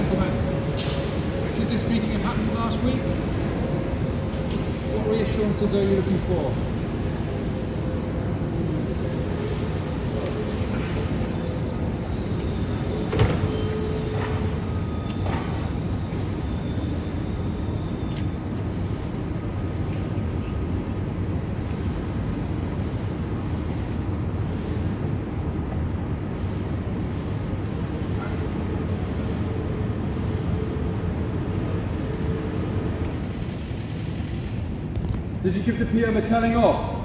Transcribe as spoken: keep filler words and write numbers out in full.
gentlemen, should this meeting have happened last week? What reassurances are you looking for? Did you give the P M a telling off?